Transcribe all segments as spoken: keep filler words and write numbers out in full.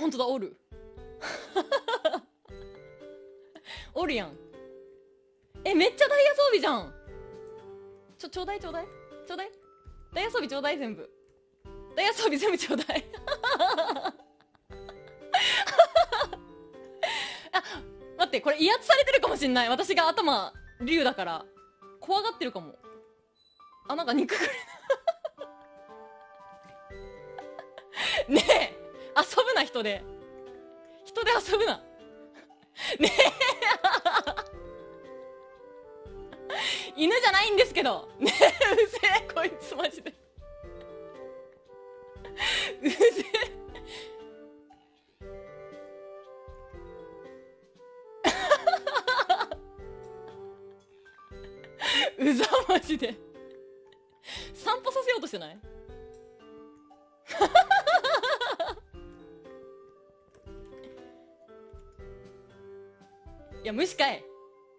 ほんとだ、おるおるやん。え、めっちゃダイヤ装備じゃん。ちょ、ちょうだいちょうだいちょうだいダイヤ装備ちょうだい、全部ダイヤ装備全部ちょうだいあ、待って、これ威圧されてるかもしんない。私が頭竜だから怖がってるかも。あ、なんか肉くれねえ、遊ぶな、人で人で遊ぶなねえ犬じゃないんですけどねえ、うぜえこいつマジでうぜえうざマジで散歩させようとしてないいや、無視かい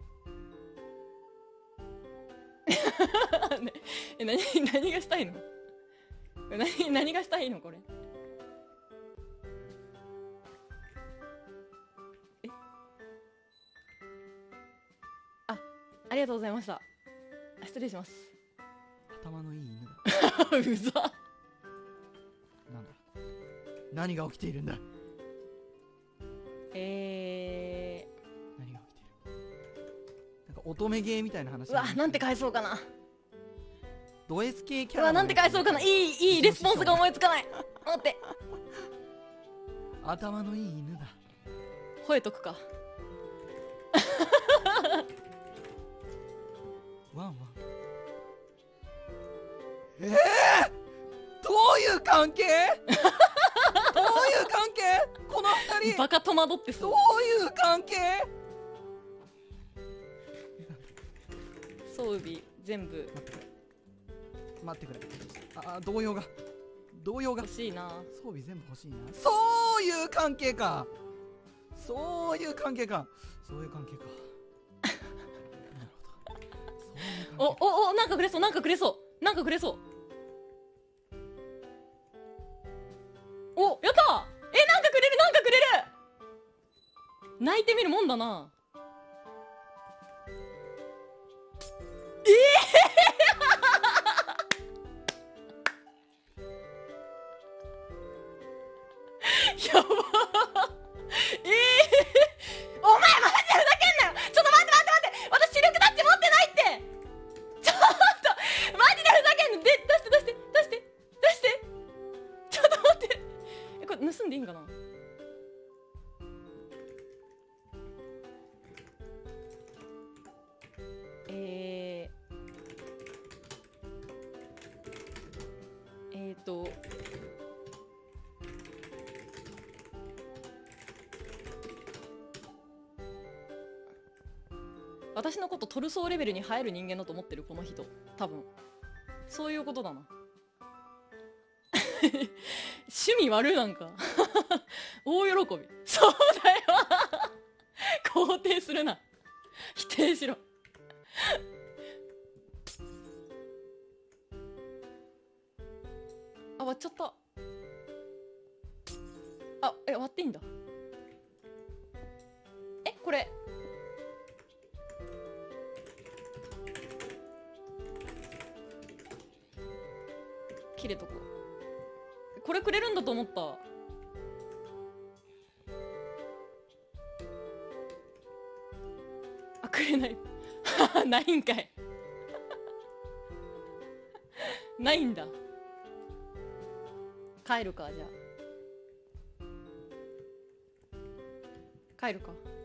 ねえ、何、何がしたいの何、何がしたいのこれ。え、あ、ありがとうございました。失礼します。 頭のいい犬だ。 うざ。 なんだ、何が起きているんだ。 えー、何が起きている。なんか乙女ゲーみたいな話。 うわ、なんて返そうかな。 ド S 系キャうラ。 わ、なんて返そうかな。いい、いいレスポンスが思いつかない。待って。 頭のいい犬だ。 吠えとくか。 ワンワン。えー、どういう関係どういう関係この二人。 バカ戸惑ってそう。 どういう関係。 装備全部待ってくれ。ああ、動揺が動揺が欲しいな。 装備全部欲しいな。そういう関係か。そういう関係か。そういう関係か。なるほど。そういう関係。 おおお、なんかくれそう、なんかくれそうなんかくれそう。お、やったー。え、なんかくれる、なんかくれる。泣いてみるもんだな。ええー、やばー。ええー、お前マジでふざけんなよ。ちょっと待って待って待って、私視力タッチ持ってないって。ちょっとマジでふざけんの。で、出して出して出して出して。ちょっと待って。え、これ盗んでいいんかな。えー、えーと私のことトルソーレベルに入る人間だと思ってるこの人。多分そういうことだな。趣味悪なんか大喜び。そうだよ肯定するな、否定しろ。あ、割っちゃった。あ、え、割っていいんだ。え、これ切れとこう。これくれるんだと思った。あ、くれないないんかいないんだ。帰るか、じゃあ帰るか。